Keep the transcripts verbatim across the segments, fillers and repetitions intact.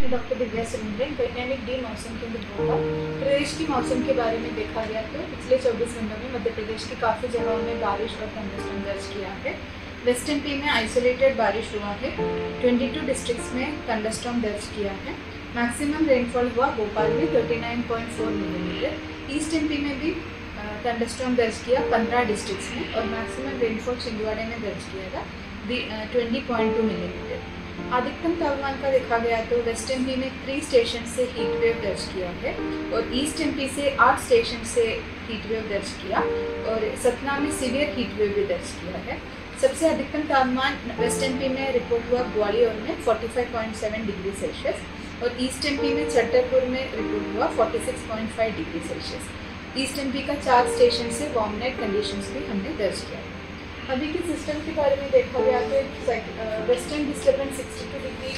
मैं डॉक्टर दिव्या सुरेंद्रन, वैज्ञानिक डी मौसम केंद्र भोपाल। प्रदेश की मौसम के बारे में देखा गया तो पिछले चौबीस घंटों में मध्य प्रदेश की काफ़ी जगहों में बारिश और थंडरस्टॉर्म दर्ज किया है। वेस्ट एमपी में आइसोलेटेड बारिश हुआ है। बाईस डिस्ट्रिक्ट्स में थंडरस्टॉर्म दर्ज किया है। मैक्सिमम रेनफॉल हुआ भोपाल में उनतालीस पॉइंट चार मिलीमीटर। ईस्ट एमपी में भी थंडरस्टॉर्म दर्ज किया पंद्रह डिस्ट्रिक्ट्स में, और मैक्सिमम रेनफॉल छिंदवाड़े में दर्ज किया था बीस पॉइंट दो मिलीमीटर। अधिकतम तापमान का देखा गया तो वेस्ट एमपी में थ्री स्टेशन से हीट वेव दर्ज किया है, और ईस्ट एमपी से आठ स्टेशन से हीट वेव दर्ज किया, और सतना में सीवियर हीट वेव भी दर्ज किया है। सबसे अधिकतम तापमान वेस्ट एमपी में रिपोर्ट हुआ ग्वालियर में पैंतालीस पॉइंट सात डिग्री सेल्सियस, और ईस्ट एमपी में छतरपुर में रिपोर्ट हुआ छियालीस पॉइंट पाँच डिग्री सेल्सियस। ईस्ट एमपी का चार स्टेशन से वार्म नाइट कंडीशंस भी हमने दर्ज किया। अभी के सिस्टम के बारे में देखा गया तो वेस्टर्न डिस्टर्बेंस बासठ डिग्री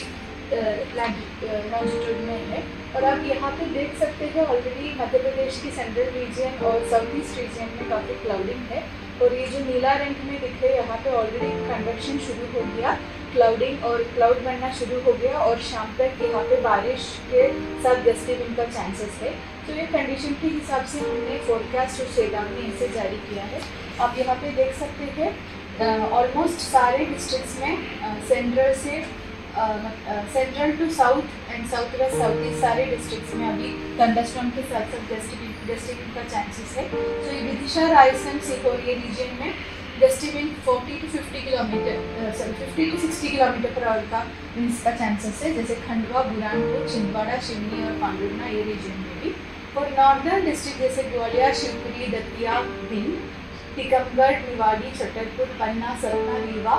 लॉन्जिट्यूड में है, और आप यहाँ पे देख सकते हैं ऑलरेडी मध्य प्रदेश की सेंट्रल रीजन और साउथ ईस्ट रीजन में काफ़ी क्लाउडिंग है, और ये जो नीला रंग में दिख रहे हैं यहाँ पे ऑलरेडी कन्वेक्शन शुरू हो गया, क्लाउडिंग और क्लाउड बनना शुरू हो गया, और शाम तक यहाँ पे बारिश के साथ गस्टी विंड का चांसेस है। तो ये कंडीशन के हिसाब से हमने फोरकास्ट और चेतावनी ऐसे जारी किया है। आप यहाँ पे देख सकते हैं ऑलमोस्ट सारे डिस्ट्रिक्ट्स में सेंट्रल से central to south and south west south east सारे डिस्ट्रिक्ट्स में अभी थंडरस्टॉर्म के साथ साथ गस्टी विंड का चांसेस है। तो ये विदिशा, रायसेन, सीहोर ये रीजन में गस्टी विंड चालीस टू पचास किलोमीटर सॉरी पचास टू साठ किलोमीटर पर आवर का विंड्स का चांसेस है, जैसे खंडवा, बुरहानपुर, छिंदवाड़ा, सिवनी और पांडुरना ये रीजन में भी। और नॉर्दर्न डिस्ट्रिक्ट जैसे ग्वालियर, शिवपुरी, दतिया, भिंड, टीकमगढ़, निवाड़ी, छतरपुर, पन्ना, सतना, रीवा,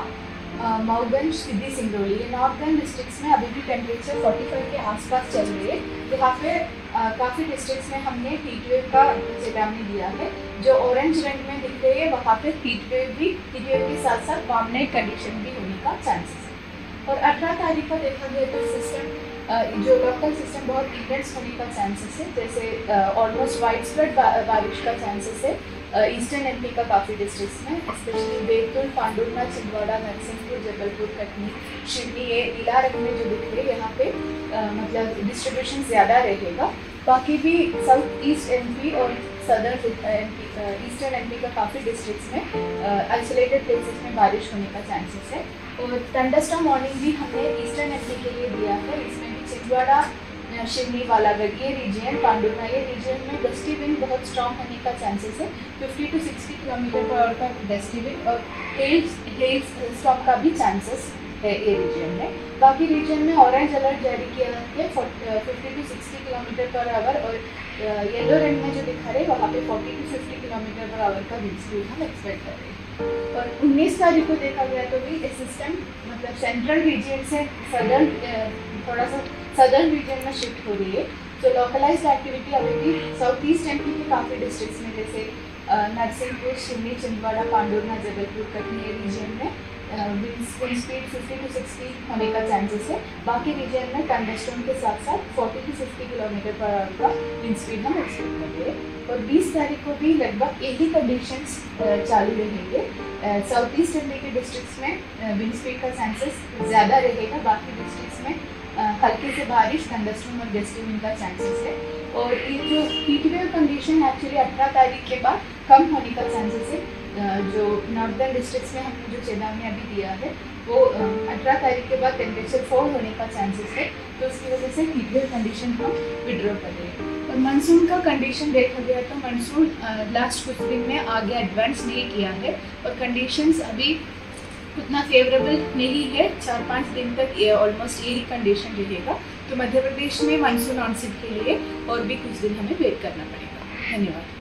मऊगंज, सिद्धि, सिंगरौली ये नॉर्दर्न डिस्ट्रिक्ट्स में अभी भी टेम्परेचर पैंतालीस के आसपास चल रही है। यहाँ पे काफ़ी डिस्ट्रिक्ट्स में हमने हीट वेव का चेतावनी दिया है। जो ऑरेंज रंग में दिख रही है वहाँ पे हीट वेव भी हीट वेव के साथ साथ वार्म नाइट कंडीशन भी होने का चांसेस है। और अठारह तारीख को देखा गया तो सिस्टम जो लोकल सिस्टम बहुत इंटेंस होने का चांसेस है, जैसे ऑलमोस्ट वाइड स्प्रेड बारिश का चांसेस है ईस्टर्न एमपी का काफ़ी डिस्ट्रिक्ट्स में, स्पेशली बैतूल, पांडुरना, छिंदवाड़ा, नरसिंहपुर, जबलपुर, कटनी, शिवनी ये नीला रंग में जो दिख रही है यहाँ पे आ, मतलब डिस्ट्रीब्यूशन ज़्यादा रहेगा। बाकी भी साउथ ईस्ट एमपी और सदर्न एमपी ईस्टर्न एमपी का काफ़ी डिस्ट्रिक्ट्स में आइसोलेटेड प्लेसेस में बारिश होने का चांसेस है। और थंडरस्टॉर्म वार्निंग भी हमने ईस्टर्न एमपी के लिए दिया है। इसमें भी छिंदवाड़ा, शिवनी, बालागढ़ ये रीजन, पांडुरना ये रीजन में गस्टी विंड बहुत स्ट्रॉन्ग होने का चांसेस है, पचास टू साठ किलोमीटर पर आवर का गस्टी विंड, और हेल हेल स्टॉर्म का भी चांसेस है ये रीजन में। बाकी रीजन में ऑरेंज अलर्ट जारी किया है पचास टू साठ किलोमीटर पर आवर, और येलो रंग में जो दिखा रहे वहाँ पे चालीस टू पचास किलोमीटर पर आवर का विंड स्पीड हम एक्सपेक्ट कर रहे हैं। और उन्नीस तारीख को देखा गया तो भी ये सिस्टम मतलब सेंट्रल रीजन से सदर्न थोड़ा सा सदर्न रीजन में शिफ्ट हो रही है। तो लोकलाइज्ड एक्टिविटी अभी भी साउथ ईस्ट एमपी के काफ़ी डिस्ट्रिक्ट्स में जैसे नरसिंहपुर, शिवनी, छिंदवाड़ा, पांडुरना, जबलपुर, कटनी ये रीजन में विंड स्पीड पचास टू साठ होने का चांसेस है। बाकी रीजन में थंडरस्टॉर्म के साथ साथ चालीस टू पचास किलोमीटर पर आवर का विंड स्पीड हम एक्सपेक्ट कर रहे हैं। और बीस तारीख को भी लगभग यही कंडीशंस चालू रहेंगे। साउथ ईस्ट एमपी के डिस्ट्रिक्ट्स में विंड स्पीड का चांसेस ज़्यादा रहेगा, बाकी डिस्ट्रिक्ट्स में हल्की से बारिश, थंडरस्टॉर्म और गस्टी विंड का चांसेस है। और ये जो हीट वेव कंडीशन एक्चुअली अठारह तारीख के बाद कम होने का चांसेस है। जो नॉर्दर्न डिस्ट्रिक्ट्स में हमने जो चेतावनी अभी दिया है वो अठारह तारीख के बाद टेम्परेचर फॉल होने का चांसेस है, तो उसकी वजह से हीट वेव कंडीशन हम विड्रॉ कर रहे हैं। और मानसून का कंडीशन देखा गया तो मानसून लास्ट कुछ दिन में आगे एडवांस नहीं किया है, और कंडीशंस अभी उतना फेवरेबल नहीं है। चार पाँच दिन तक ये ऑलमोस्ट यही कंडीशन रहेगा। तो मध्य प्रदेश में मानसून ऑनसेट के लिए और भी कुछ दिन हमें वेट करना पड़ेगा। धन्यवाद।